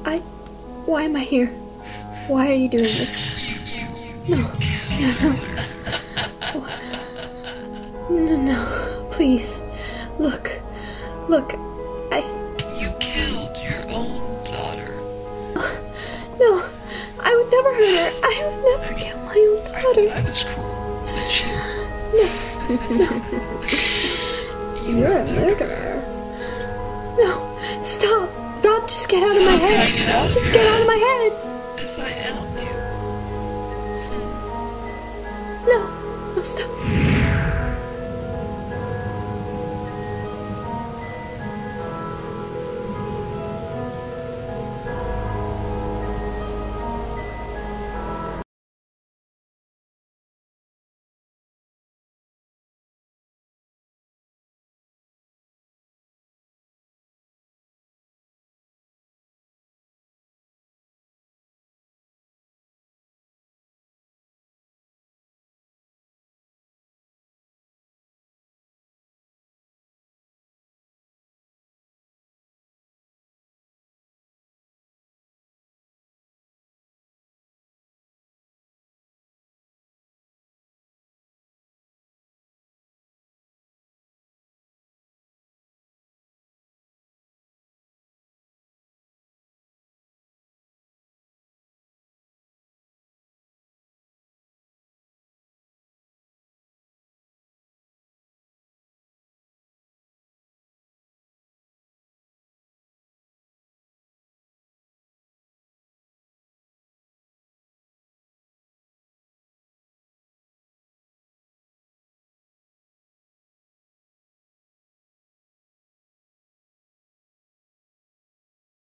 Why am I here? Why are you doing this? No. No, please. Look, You killed your own daughter. No, I would never hurt her. I would never kill my own daughter. I was cool, but No. You're a murderer. No, stop, just get out of my head. Just get out of my head. If I help you. No, stop.